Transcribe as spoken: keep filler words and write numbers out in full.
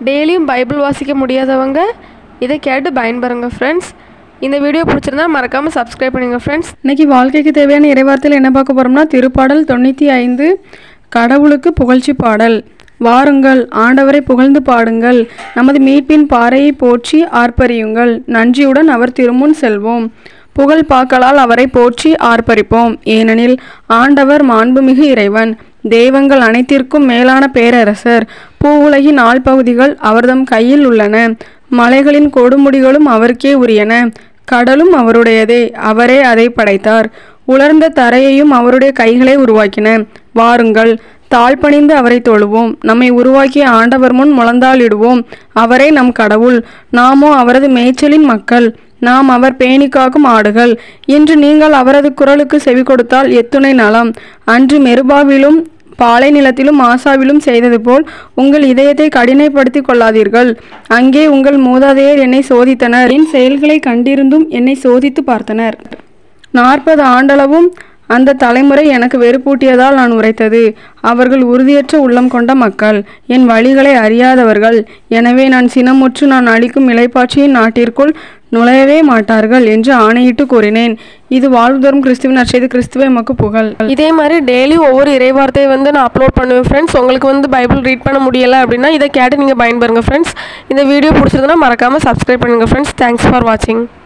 டெய்லியும் பைபிள் வாசிக்க முடியாதவங்க இதை கேட்டு பயன்பெறுங்க ஃப்ரெண்ட்ஸ். இந்த வீடியோ பிடிச்சிருந்தா மறக்காமல் சப்ஸ்கிரைப் பண்ணுங்க ஃப்ரெண்ட்ஸ். இன்றைக்கி வாழ்க்கைக்கு தேவையான இறைவார்த்தையில் என்ன பார்க்க போகிறோம்னா திருப்பாடல் தொண்ணூற்றி ஐந்து கடவுளுக்கு புகழ்ச்சி பாடல். வாருங்கள், ஆண்டவரை புகழ்ந்து பாடுங்கள், நமது மீட்பின் பாறையை போற்றி ஆர்ப்பரியுங்கள், நன்றியுடன் அவர் திருமுன் செல்வோம், புகழ் பாக்களால் அவரை போற்றி ஆர்ப்பரிப்போம். ஏனெனில் ஆண்டவர் மாண்புமிகு இறைவன், தெய்வங்கள் அனைத்திற்கும் மேலான பேரரசர். பூவுலகின் ஆழ்பகுதிகள் அவர்தம் கையில் உள்ளன, மலைகளின் கொடுமுடிகளும் அவருக்கே உரியன. கடலும் அவருடையதே, அவரே அதை படைத்தார். உலர்ந்த தரையையும் அவருடைய கைகளை உருவாக்கின. வாருங்கள், தாழ்பணிந்து அவரை தொழுவோம், நம்மை உருவாக்கிய ஆண்டவர் முன் முழந்தாளிடுவோம். அவரே நம் கடவுள், நாமோ அவரது மேய்ச்சலின் மக்கள், நாம் அவர் பேணிக்காக்கும் ஆடுகள். இன்று நீங்கள் அவரது குரலுக்கு செவி கொடுத்தால் எத்துணை நலம். அன்று மெருபாவிலும் பாலை நிலத்திலும் ஆசாவிலும் செய்தது போல் உங்கள் இதயத்தை கடினைப்படுத்தி கொள்ளாதீர்கள். அங்கே உங்கள் மூதாதையர் என்னை சோதித்தனர், என் செயல்களை கண்டிருந்தும் என்னை சோதித்து பார்த்தனர். நாற்பது ஆண்டளவும் அந்த தலைமுறை எனக்கு வெறுப்பூட்டியதால் நான் உரைத்தது. அவர்கள் உறுதியற்ற உள்ளம் கொண்ட மக்கள், என் வழிகளை அறியாதவர்கள். எனவே நான் சினமுற்று நான் அளிக்கும் இளைப்பாட்சியின் நாட்டிற்குள் நுழையவே மாட்டார்கள் என்று ஆணையிட்டு கூறினேன். இது வாழ்வு தரும் கிறிஸ்துவின் நற்செய்தி. கிறிஸ்துவே எமக்கு புகழ். இதே மாதிரி டெய்லி ஒவ்வொரு இறைவார்த்தையை வந்து நான் அப்லோட் பண்ணுவேன் ஃப்ரெண்ட்ஸ். உங்களுக்கு வந்து பைபிள் ரீட் பண்ண முடியலை அப்படின்னா இதை கேட்டு நீங்கள் பயன்பெறுங்க ஃப்ரெண்ட்ஸ். இந்த வீடியோ பிடிச்சிருந்தனா மறக்காமல் சப்ஸ்கிரைப் பண்ணுங்கள் ஃப்ரெண்ட்ஸ். தேங்க்ஸ் ஃபார் வாட்சிங்.